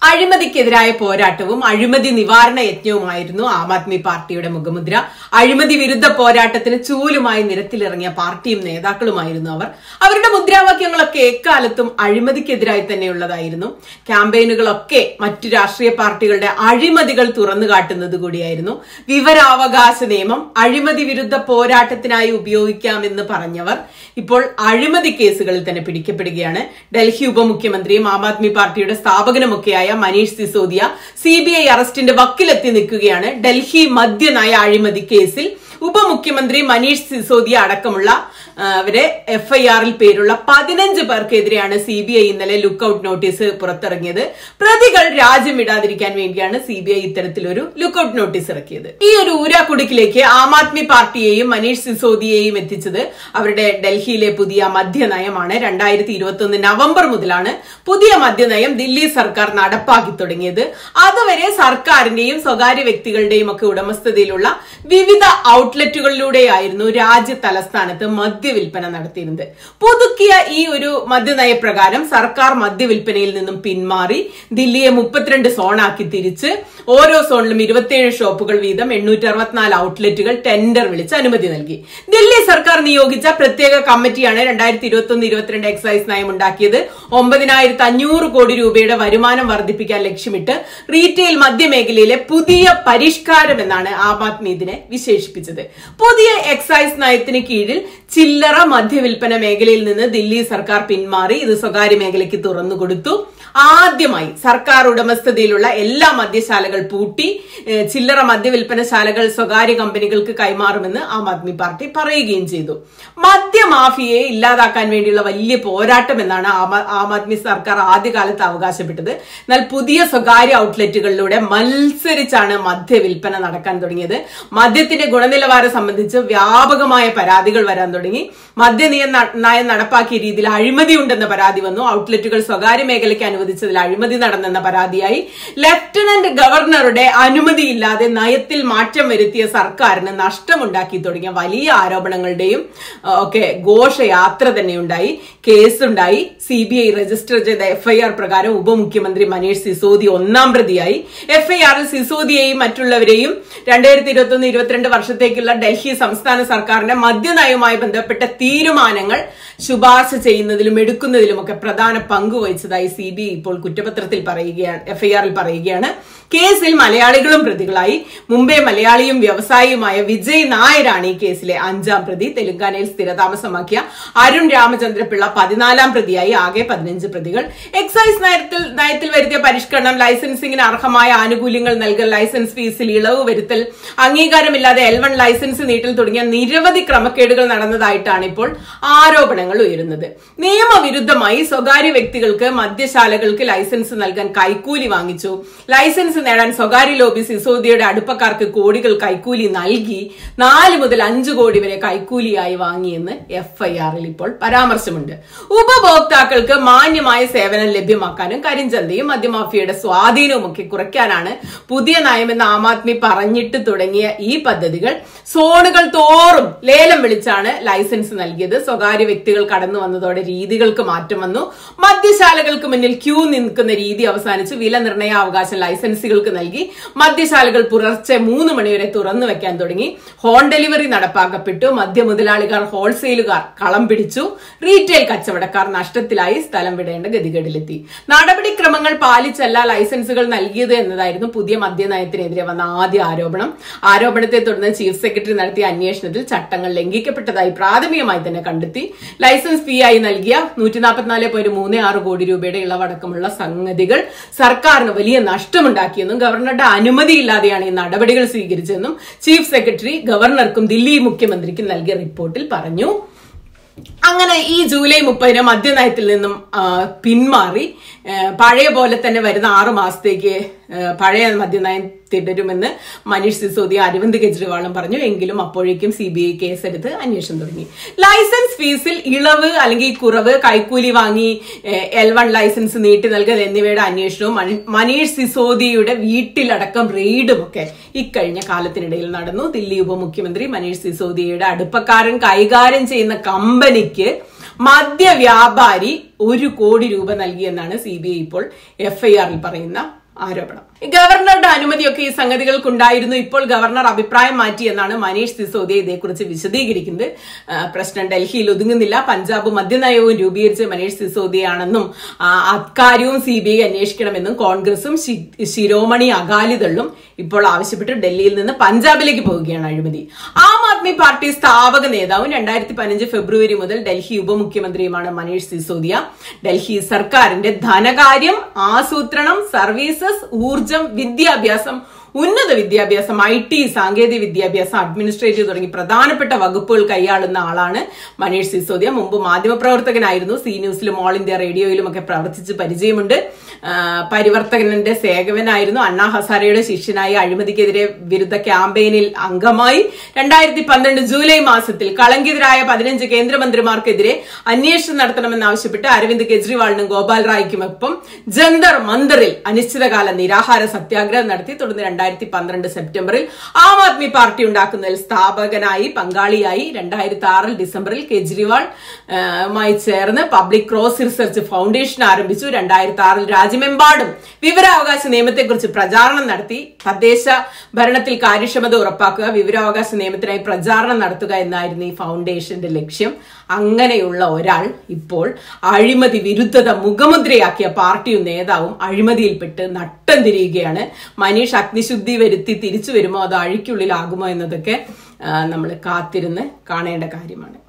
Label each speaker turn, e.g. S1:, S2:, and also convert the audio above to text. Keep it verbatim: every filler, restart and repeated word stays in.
S1: അഴിമതിക്കെതിരായ പോരാട്ടവും അഴിമതി നിവാരണ യജ്ഞവുമായിരുന്നു ആം ആദ്മി പാർട്ടിയുടെ മുഖമുദ്ര. അഴിമതി വിരുദ്ധ പോരാട്ടത്തിന് ചൂലുമായി നിരത്തിലിറങ്ങിയ പാർട്ടിയും നേതാക്കളുമായിരുന്നു അവർ. അവരുടെ മുദ്രാവാക്യങ്ങളൊക്കെ എക്കാലത്തും അഴിമതിക്കെതിരായി തന്നെയുള്ളതായിരുന്നു. ക്യാമ്പയിനുകളൊക്കെ മറ്റു രാഷ്ട്രീയ പാർട്ടികളുടെ അഴിമതികൾ തുറന്നു കാട്ടുന്നത് കൂടിയായിരുന്നു. വിവരാവകാശ നിയമം അഴിമതി വിരുദ്ധ പോരാട്ടത്തിനായി ഉപയോഗിക്കാമെന്ന് പറഞ്ഞവർ ഇപ്പോൾ അഴിമതി കേസുകളിൽ തന്നെ പിടിക്കപ്പെടുകയാണ്. ഡൽഹി ഉപമുഖ്യമന്ത്രിയും ആം ആദ്മി പാർട്ടിയുടെ സ്ഥാപകനുമൊക്കെയായ Manish Sisodia C B I അറസ്റ്റിന്റെ വക്കിലെത്തി നിൽക്കുകയാണ്. ഡൽഹി മദ്യനയ അഴിമതി കേസിൽ ഉപമുഖ്യമന്ത്രി മനീഷ് സിസോദിയ അടക്കമുള്ള അവരെ എഫ് ഐ ആറിൽ പേരുള്ള പതിനഞ്ച് പേർക്കെതിരെയാണ് സി ബി ഐ ഇന്നലെ ലുക്കൌട്ട് നോട്ടീസ് പുറത്തിറങ്ങിയത്. പ്രതികൾ രാജ്യം വിടാതിരിക്കാൻ വേണ്ടിയാണ് സി ബി ഐ ഇത്തരത്തിലൊരു ലുക്കൌട്ട് നോട്ടീസ് ഇറക്കിയത്. ഈ ഒരു ഊരാക്കുടുക്കിലേക്ക് ആം ആദ്മി പാർട്ടിയെയും മനീഷ് സിസോദിയെയും എത്തിച്ചത് അവരുടെ ഡൽഹിയിലെ പുതിയ മദ്യനയമാണ്. രണ്ടായിരത്തി ഇരുപത്തി ഒന്ന് നവംബർ മുതലാണ് പുതിയ മദ്യനയം ദില്ലി സർക്കാർ നടപ്പാക്കി തുടങ്ങിയത്. അതുവരെ സർക്കാരിന്റെയും സ്വകാര്യ വ്യക്തികളുടെയും ഒക്കെ ഉടമസ്ഥതയിലുള്ള വിവിധ ഔട്ട്ലെറ്റുകളിലൂടെയായിരുന്നു രാജ്യ തലസ്ഥാനത്ത് മദ്യവിൽപ്പന നടത്തിയിരുന്നത്. പുതുക്കിയ ഈ ഒരു മദ്യനയപ്രകാരം സർക്കാർ മദ്യവിൽപ്പനയിൽ നിന്നും പിന്മാറി ദില്ലിയെ മുപ്പത്തിരണ്ട് സോണാക്കി തിരിച്ച് ഓരോ സോണിലും ഇരുപത്തിയേഴ് ഷോപ്പുകൾ വീതം എണ്ണൂറ്റി അറുപത്തിനാല് ഔട്ട്ലെറ്റുകൾ ടെൻഡർ വിളിച്ച് അനുമതി നൽകി. ദില്ലി സർക്കാർ നിയോഗിച്ച പ്രത്യേക കമ്മിറ്റിയാണ് രണ്ടായിരത്തി ഇരുപത്തി ഒന്ന് ഇരുപത്തിരണ്ട് എക്സൈസ് നയം ഉണ്ടാക്കിയത്. ഒമ്പതിനായിരത്തി അഞ്ഞൂറ് കോടി രൂപയുടെ വരുമാനം വർദ്ധിപ്പിക്കാൻ ലക്ഷ്യമിട്ട് റീറ്റെയിൽ മദ്യമേഖലയിലെ പുതിയ പരിഷ്കാരം എന്നാണ് ആം ആദ്മി ഇതിനെ വിശേഷിപ്പിച്ചത്. പുതിയ എക്സൈസ് നയത്തിന് കീഴിൽ ചില്ലറ മദ്യവിൽപ്പന മേഖലയിൽ നിന്ന് ദില്ലി സർക്കാർ പിന്മാറി ഇത് സ്വകാര്യ മേഖലയ്ക്ക് തുറന്നുകൊടുത്തു. ആദ്യമായി സർക്കാർ ഉടമസ്ഥതയിലുള്ള എല്ലാ മദ്യശാലകൾ പൂട്ടി ചില്ലറ മദ്യവിൽപ്പനശാലകൾ സ്വകാര്യ കമ്പനികൾക്ക് കൈമാറുമെന്ന് ആം ആദ്മി പാർട്ടി പറയുകയും ചെയ്തു. മദ്യമാഫിയയെ ഇല്ലാതാക്കാൻ വേണ്ടിയുള്ള വലിയ പോരാട്ടം എന്നാണ് ആം ആദ്മി സർക്കാർ ആദ്യകാലത്ത് അവകാശപ്പെട്ടത്. എന്നാൽ പുതിയ സ്വകാര്യ ഔട്ട്ലെറ്റുകളിലൂടെ മത്സരിച്ചാണ് മദ്യവിൽപ്പന നടക്കാൻ തുടങ്ങിയത്. മദ്യത്തിന്റെ ഗുണനിലവാരം സംബന്ധിച്ച് വ്യാപകമായ പരാതികൾ വരാൻ തുടങ്ങി. മദ്യനിയ നയം നടപ്പാക്കിയ രീതിയിൽ അഴിമതി ഉണ്ടെന്ന പരാതി വന്നു. ഔട്ട്ലെറ്റുകൾ സ്വകാര്യ മേഖലയ്ക്ക് അനുവദിച്ചതിൽ അഴിമതി നടന്നെന്ന പരാതിയായി. ലഫ്റ്റനന്റ് ഗവർണറുടെ അനുമതിയില്ലാതെ നയത്തിൽ മാറ്റം വരുത്തിയ സർക്കാരിന് നഷ്ടമുണ്ടാക്കി തുടങ്ങിയ വലിയ ആരോപണങ്ങളുടെയും ഒക്കെ ഘോഷയാത്ര തന്നെയുണ്ടായി. കേസുണ്ടായി. സി ബി ഐ രജിസ്റ്റർ ചെയ്ത എഫ് ഐ ആർ പ്രകാരം ഉപമുഖ്യമന്ത്രി മനീഷ് സിസോദിയ ഒന്നാം പ്രതിയായി. എഫ് ഐ ആറിൽ സിസോദിയയും മറ്റുള്ളവരെയും രണ്ടായിരത്തി ഇരുപത്തി ഒന്ന് ഇരുപത്തിരണ്ട് വർഷത്തേക്കുള്ള ഡൽഹി സംസ്ഥാന സർക്കാരിന്റെ മദ്യനയവുമായി ബന്ധപ്പെട്ട തീരുമാനങ്ങൾ ശുപാർശ ചെയ്യുന്നതിലും എടുക്കുന്നതിലുമൊക്കെ പ്രധാന പങ്ക് വഹിച്ചതായി സി ബി ഐ ഇപ്പോൾ കുറ്റപത്രത്തിൽ പറയുകയാണ്, എഫ് ഐ ആറിൽ പറയുകയാണ്. കേസിൽ മലയാളികളും പ്രതികളായി. മുംബൈ മലയാളിയും വ്യവസായിയുമായ വിജയ് നായരാണ് ഈ കേസിലെ അഞ്ചാം പ്രതി. തെലങ്കാനയിൽ സ്ഥിരതാമസമാക്കിയ അരുൺ രാമചന്ദ്രപിള്ള പതിനാലാം പ്രതിയായി. ആകെ പതിനഞ്ച് പ്രതികൾ. എക്സൈസ് നയത്തിൽ നയത്തിൽ വരുത്തിയ പരിഷ്കരണം, ലൈസൻസിംഗിന് അർഹമായ ആനുകൂല്യങ്ങൾ നൽകൽ, ലൈസൻസ് ഫീസിൽ ഇളവ് വരുത്തൽ, അംഗീകാരമില്ലാതെ എൽ വൺ ലൈസൻസ് നീട്ടൽ തുടങ്ങിയ നിരവധി ക്രമക്കേടുകൾ നടന്നതായിട്ടാണ് ഇപ്പോൾ ആരോപണങ്ങൾ ഉയരുന്നത്. നിയമവിരുദ്ധമായി സ്വകാര്യ വ്യക്തികൾക്ക് മദ്യശാലകൾക്ക് ലൈസൻസ് നൽകാൻ കൈക്കൂലി വാങ്ങിച്ചു. ലൈസൻസ് നേടാൻ സ്വകാര്യ ലോബി സിസോദിയയുടെ അടുപ്പക്കാർക്ക് കോടികൾ കൈക്കൂലി നൽകി. നാല് മുതൽ അഞ്ചു കോടി വരെ കൈക്കൂലിയായി വാങ്ങിയെന്ന് എഫ് ഐ ആറിൽ ഇപ്പോൾ പരാമർശമുണ്ട്. ഉപഭോക്താക്കൾക്ക് മാന്യമായ സേവനം ലഭ്യമാക്കാനും കരിഞ്ചന്തയും മദ്യമാഫിയയുടെ സ്വാധീനവും ഒക്കെ കുറയ്ക്കാനാണ് പുതിയ നയമെന്ന് ആം ആദ്മി പറഞ്ഞിട്ട് തുടങ്ങിയ ഈ പദ്ധതികൾ സോണുകൾ തോറും ലേലം വിളിച്ചാണ് ലൈസൻസ് നൽകിയത്. സ്വകാര്യ വ്യക്തികൾ കടന്നു വന്നതോടെ രീതികൾക്ക് മാറ്റം വന്നു. മദ്യശാലകൾക്ക് മുന്നിൽ ക്യൂ നിൽക്കുന്ന രീതി അവസാനിച്ച് വില നിർണയാവകാശം ലൈസൻസുകൾക്ക് നൽകി. മദ്യശാലകൾ പുലർച്ചെ മൂന്ന് മണിവരെ തുറന്നു വെക്കാൻ തുടങ്ങി. ഹോം ഡെലിവറി നടപ്പാക്കപ്പെട്ടു. മദ്യ മുതലാളികൾ ഹോൾസെയിലുകാർ കളം പിടിച്ചു. റീറ്റെയിൽ കച്ചവടക്കാർ നഷ്ടത്തിലായി. സ്ഥലം വിടേണ്ട ഗതികേടിലെത്തി. നടപടിക്രമങ്ങൾ പാലിച്ചല്ല ലൈസൻസുകൾ നൽകിയത് എന്നതായിരുന്നു പുതിയ മദ്യനയത്തിനെതിരെ വന്ന ആദ്യ ആരോപണം. ആരോപണത്തെ തുടർന്ന് ചീഫ് സെക്രട്ടറി നടത്തിയ അന്വേഷണത്തിൽ ചട്ടങ്ങൾ ലംഘിക്കപ്പെട്ടതായി പ്രാഥമികമായി തന്നെ കണ്ടെത്തി. ലൈസൻസ് ഫീ ആയി നൽകിയ നൂറ്റി നാൽപ്പത്തിനാല് പോയിന്റ് മൂന്ന് ആറ് കോടി രൂപയുടെ ഇളവടക്കമുള്ള സംഗതികൾ സർക്കാരിന് വലിയ നഷ്ടമുണ്ടാക്കിയെന്നും ഗവർണറുടെ അനുമതിയില്ലാതെയാണ് ഈ നടപടികൾ സ്വീകരിച്ചതെന്നും ചീഫ് സെക്രട്ടറി ഗവർണർക്കും ദില്ലി മുഖ്യമന്ത്രിക്കും നൽകിയ റിപ്പോർട്ടിൽ പറഞ്ഞു. അങ്ങനെ ഈ ജൂലൈ മുപ്പതിന് മദ്യനയത്തിൽ നിന്നും പിന്മാറി പഴയ പോലെ തന്നെ വരുന്ന ആറു മാസത്തേക്ക് പഴയ മദ്യനയം തുടരുമെന്ന് മനീഷ് സിസോദിയ അരവിന്ദ് കെജ്രിവാളും പറഞ്ഞു. എങ്കിലും അപ്പോഴേക്കും സി ബി ഐ കേസെടുത്ത് അന്വേഷണം തുടങ്ങി. ലൈസൻസ് ഫീസിൽ ഇളവ് അല്ലെങ്കിൽ കുറവ്, കൈക്കൂലി വാങ്ങി എൽ വൺ ലൈസൻസ് നീട്ടി നൽകൽ എന്നിവയുടെ അന്വേഷണവും മനീഷ് സിസോദിയയുടെ വീട്ടിലടക്കം റെയ്ഡും ഒക്കെ ഇക്കഴിഞ്ഞ കാലത്തിനിടയിൽ നടന്നു. ദില്ലി ഉപമുഖ്യമന്ത്രി മനീഷ് സിസോദിയയുടെ അടുപ്പക്കാരൻ കൈകാര്യം ചെയ്യുന്ന കമ്പനിക്ക് മദ്യവ്യാപാരി ഒരു കോടി രൂപ നൽകിയെന്നാണ് സി ബി ഐ ഇപ്പോൾ എഫ്ഐആറിൽ പറയുന്ന ആരോപണം. ഗവർണറുടെ അനുമതിയൊക്കെ ഈ സംഗതികൾക്കുണ്ടായിരുന്നു. ഇപ്പോൾ ഗവർണർ അഭിപ്രായം മാറ്റിയെന്നാണ് മനീഷ് സിസോദിയ ഇതേക്കുറിച്ച് വിശദീകരിക്കുന്നത്. പ്രശ്നം ഡൽഹിയിൽ ഒതുങ്ങുന്നില്ല, പഞ്ചാബ് മദ്യനയവും രൂപീകരിച്ച് മനീഷ് സിസോദിയയാണെന്നും അക്കാര്യവും സി ബി ഐ അന്വേഷിക്കണമെന്നും കോൺഗ്രസും ശിരോമണി അകാലിദളും ഇപ്പോൾ ആവശ്യപ്പെട്ട് ഡൽഹിയിൽ നിന്ന് പഞ്ചാബിലേക്ക് പോവുകയാണ് അഴിമതി. ആം ആദ്മി പാർട്ടി സ്ഥാപക നേതാവും രണ്ടായിരത്തി പതിനഞ്ച് ഫെബ്രുവരി മുതൽ ഡൽഹി ഉപമുഖ്യമന്ത്രിയുമാണ് മനീഷ് സിസോദിയ. ഡൽഹി സർക്കാരിന്റെ ധനകാര്യം, ആസൂത്രണം, സർവീസസ്, ഊർജം, വിദ്യാഭ്യാസം, ഉന്നത വിദ്യാഭ്യാസം, ഐ ടി, സാങ്കേതിക വിദ്യാഭ്യാസം, അഡ്മിനിസ്ട്രേറ്റീവ് തുടങ്ങി പ്രധാനപ്പെട്ട വകുപ്പുകൾ കൈയാളുന്ന ആളാണ് മനീഷ് സിസോദിയ. മുമ്പ് മാധ്യമപ്രവർത്തകനായിരുന്നു. സി ന്യൂസിലും ഓൾ ഇന്ത്യ റേഡിയോയിലും ഒക്കെ പ്രവർത്തിച്ച് പരിചയമുണ്ട്. പരിവർത്തകന്റെ സേവകനായിരുന്നു. അണ്ണാ ഹസാരെയുടെ ശിഷ്യനായി അഴിമതിക്കെതിരെ വിരുദ്ധ ക്യാമ്പയിനിൽ അംഗമായി. രണ്ടായിരത്തി പന്ത്രണ്ട് ജൂലൈ മാസത്തിൽ കളങ്കിതരായ പതിനഞ്ച് കേന്ദ്രമന്ത്രിമാർക്കെതിരെ അന്വേഷണം നടത്തണമെന്നാവശ്യപ്പെട്ട് അരവിന്ദ് കെജ്രിവാളിനും ഗോപാൽ റായിക്കുമൊപ്പം ജന്തർ മന്ദറിൽ അനിശ്ചിതകാല നിരാഹാര സത്യാഗ്രഹം നടത്തി. തുടർന്ന് രണ്ടായിരത്തി പന്ത്രണ്ട് സെപ്റ്റംബറിൽ ആം ആദ്മി പാർട്ടി ഉണ്ടാക്കുന്നതിൽ സ്ഥാപകനായി പങ്കാളിയായി. രണ്ടായിരത്തി ആറിൽ ഡിസംബറിൽ കെജ്രിവാളുമായി ചേർന്ന് പബ്ലിക് ക്രോസ് റിസർച്ച് ഫൗണ്ടേഷൻ ആരംഭിച്ചു. രണ്ടായിരത്തി ആറിൽ രാജ്യമെമ്പാടും വിവരാവകാശ നിയമത്തെക്കുറിച്ച് പ്രചാരണം നടത്തി. തദ്ദേശ ഭരണത്തിൽ കാര്യക്ഷമത ഉറപ്പാക്കുക, വിവരാവകാശ നിയമത്തിനായി പ്രചാരണം നടത്തുക എന്നായിരുന്നു ഈ ഫൗണ്ടേഷന്റെ ലക്ഷ്യം. അങ്ങനെയുള്ള ഒരാൾ ഇപ്പോൾ അഴിമതി വിരുദ്ധത മുഖമുദ്രയാക്കിയ പാർട്ടിയും നേതാവും അഴിമതിയിൽപ്പെട്ട് നട്ടം തിരിയുകയാണ്. മനീഷ് അഗ്നിശുദ്ധി വരുത്തി തിരിച്ചു വരുമോ അതോ അഴിക്കുള്ളിലാകുമോ എന്നതൊക്കെ നമ്മൾ കാത്തിരുന്ന് കാണേണ്ട കാര്യമാണ്.